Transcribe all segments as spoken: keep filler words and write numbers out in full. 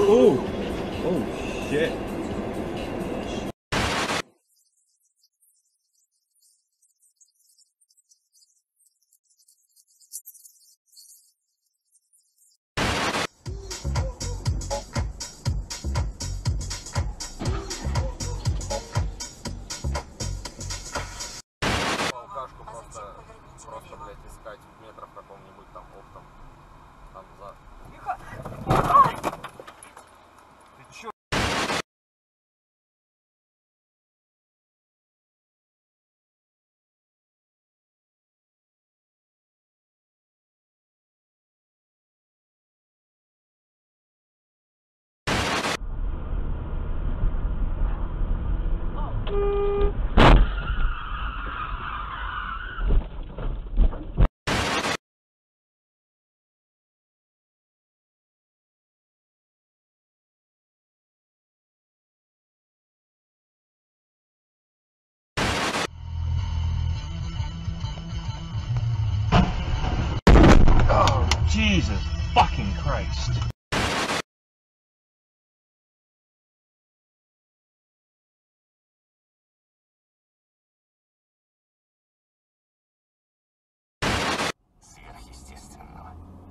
Oh! Oh, shit. Алкашку просто, просто, блядь, искать в метрах каком-нибудь там оптом. Там за... Тихо! Ты чё? Oh, Jesus fucking Christ. Сверхъестественного.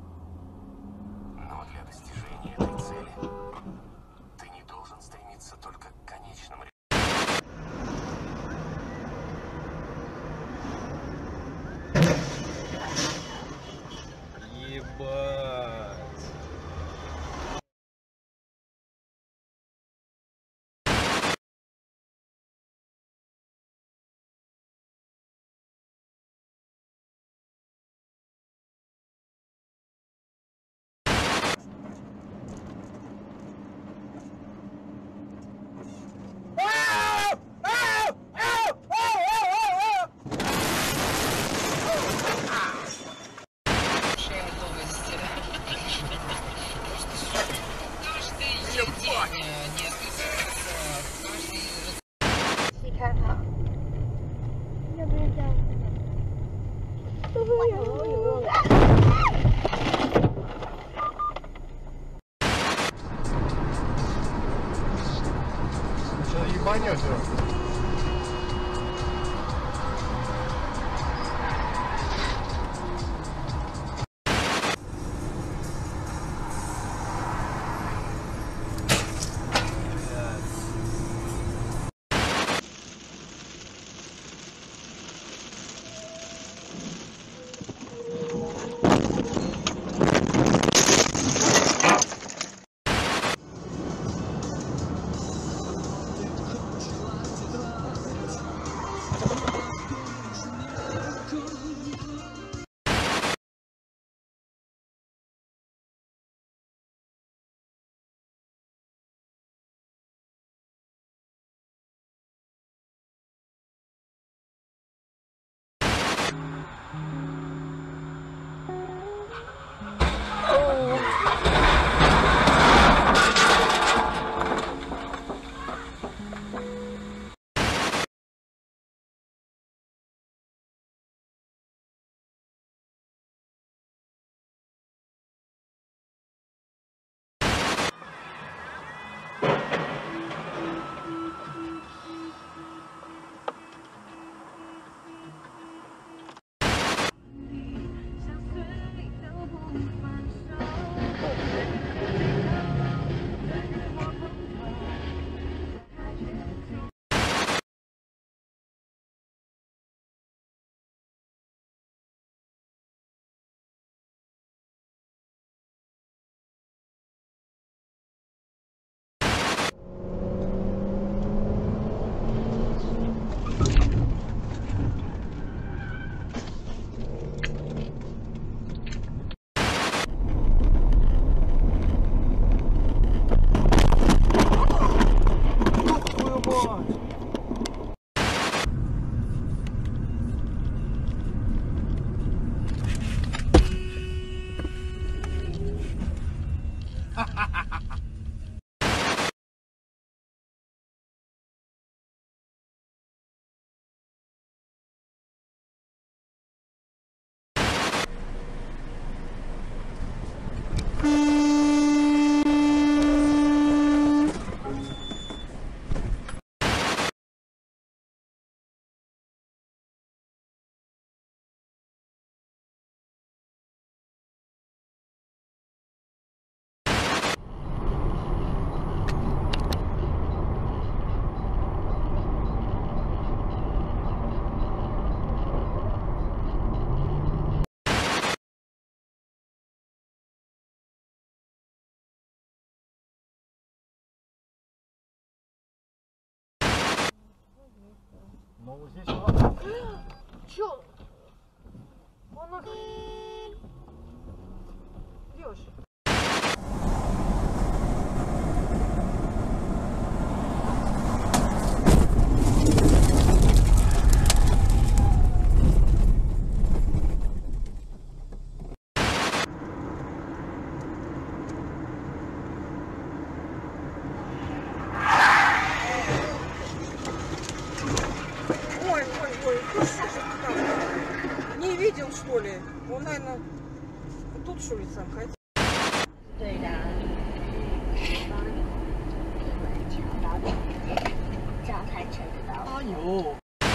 Но для достижения этой цели ты не должен стремиться только к конечному результату. Ебать. Что, ебанёте? Но вот здесь ладно. Чё? Он ох... Лёш. Ой, ой, ой, ты что же ты там? Не видел, что ли? Он, наверное, тут, что ли, сам ходил? 对的，帮你一门桥到底，这样才撑得到。 哎呦！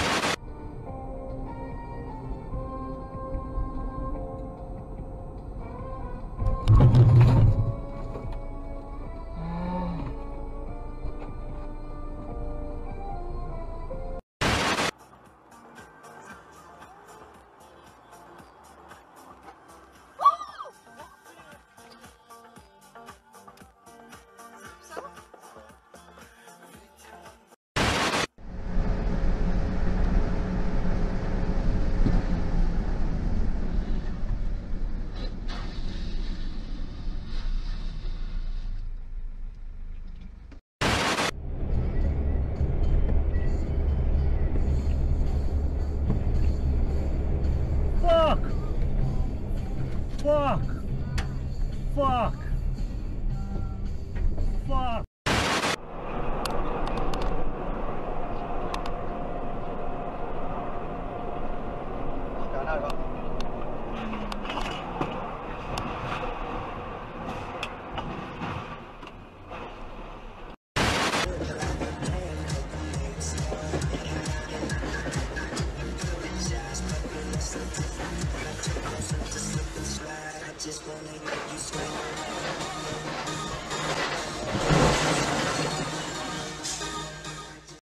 Fuck! Fuck! Fuck! Fuck! Just wanna make you scream.